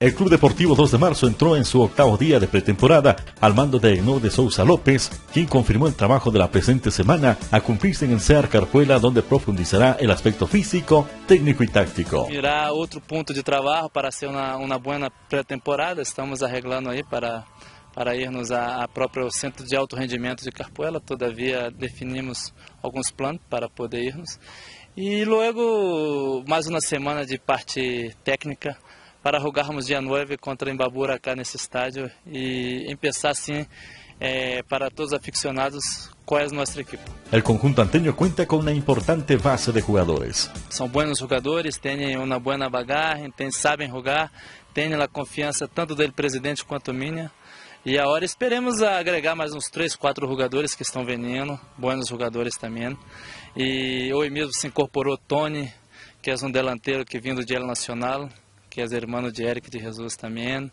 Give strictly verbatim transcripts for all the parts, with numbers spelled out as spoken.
El Club Deportivo dos de Marzo entró en su octavo día de pretemporada al mando de Enor de Sousa López, quien confirmó el trabajo de la presente semana a cumplirse en el C E A R Carpuela, donde profundizará el aspecto físico, técnico y táctico. Irá outro ponto de trabalho para ser uma, uma boa pré-temporada. Estamos arreglando aí para, para irmos a, a próprio Centro de Alto Rendimento de Carpuela. Todavia definimos alguns planos para poder irmos. E logo mais uma semana de parte técnica para jogarmos dia nove contra Imbabura acá nesse estádio e empezar assim eh, para todos os aficionados qual é a nossa equipe. El conjunto anteño cuenta con una importante base de jugadores. São bons jogadores, têm uma boa bagagem, têm, sabem jogar, têm a confiança tanto do presidente quanto minha. E agora esperemos agregar mais uns três, quatro jogadores que estão vindo, bons jogadores também. E hoje mesmo se incorporou Tony, que é um delanteiro que vindo de El Nacional, que é irmão de Eric de Jesus também.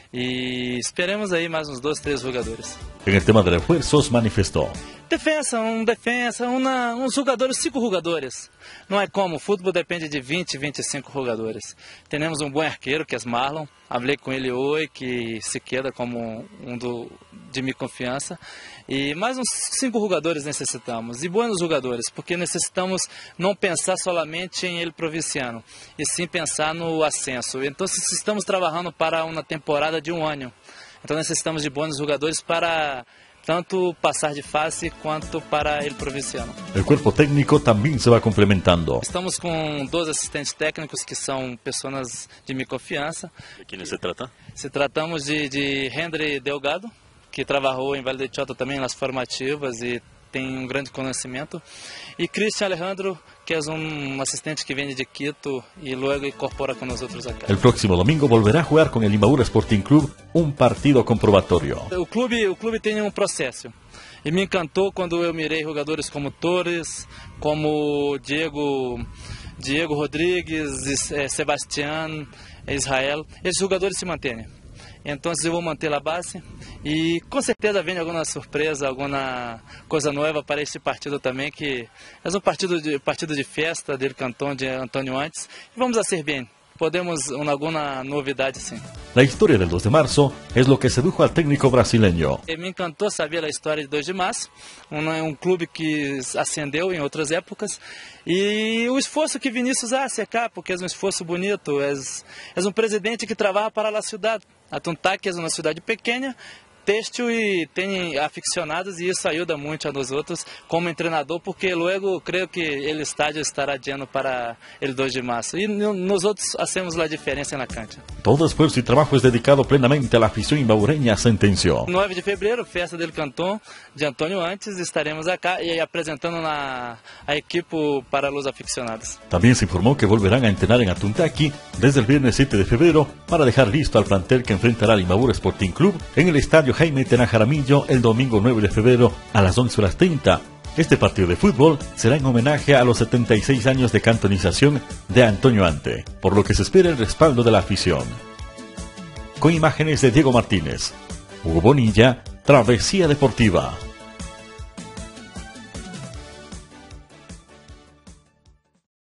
E esperemos aí mais uns dois, três jogadores. En el tema de refuerzos manifestó. Defensa, um defensa, uma, uns jogadores, cinco jogadores. Não é como, o futebol depende de vinte, vinte e cinco jogadores. Temos um bom arqueiro, que é Marlon. Falei com ele hoje, que se queda como um do, de minha confiança. E mais uns cinco jogadores necessitamos. E bons jogadores, porque necessitamos não pensar somente em ele provinciano, e sim pensar no ascenso. Então, estamos trabalhando para uma temporada de um ano. Então, necessitamos de bons jogadores para tanto passar de fase quanto para ele provinciano. El cuerpo técnico también se va complementando. Estamos com dois assistentes técnicos que são pessoas de minha confiança. ¿De quiénes se trata? Se tratamos de, de Henry Delgado, que trabalhou em Vale de Chota também nas formativas e tem um grande conhecimento. E Cristian Alejandro, que é um assistente que vem de Quito e logo incorpora com nós outros acá. El próximo domingo volverá a jugar con el Imbabura Sporting Club un partido comprobatorio. O clube, o clube tem um processo. E me encantou quando eu mirei jogadores como Torres, como Diego, Diego Rodrigues, eh, Sebastián, Israel. Esses jogadores se mantêm. Então eu vou manter a base e com certeza vem alguma surpresa, alguma coisa nova para este partido também, que é um partido de, partido de festa dele Cantón, de Antônio Antes, e vamos a ser bem. Podemos una, alguna novidade sim. La historia del dos de marzo es lo que sedujo al técnico brasileño. Me encantou saber a história de dois de março, um, um clube que ascendeu em outras épocas, e o esforço que Vinícius hace cá, porque é um esforço bonito, é, é um presidente que trabalha para a cidade. Atuntá, que é uma cidade pequena, têxtil e tem aficionados, e isso ajuda muito a nós outros como treinador, porque logo creio que o estádio estará lleno para o dois de março e nós outros hacemos a diferença na cancha. Todo esfuerzo y trabajo es dedicado plenamente a la afición imbabureña, sentenció. nove de fevereiro, festa del Cantón de Antônio Antes, estaremos acá e apresentando na, a equipe para os aficionados. También se informó que volverán a entrenar en Atuntaqui desde el viernes siete de febrero para dejar listo al plantel que enfrentará al Imbabura Sporting Club en el estadio Jaime Tena Jaramillo el domingo nueve de febrero a las once horas treinta. Este partido de fútbol será en homenaje a los setenta y seis años de cantonización de Antonio Ante, por lo que se espera el respaldo de la afición. Con imágenes de Diego Martínez, Hugo Bonilla, Travesía Deportiva.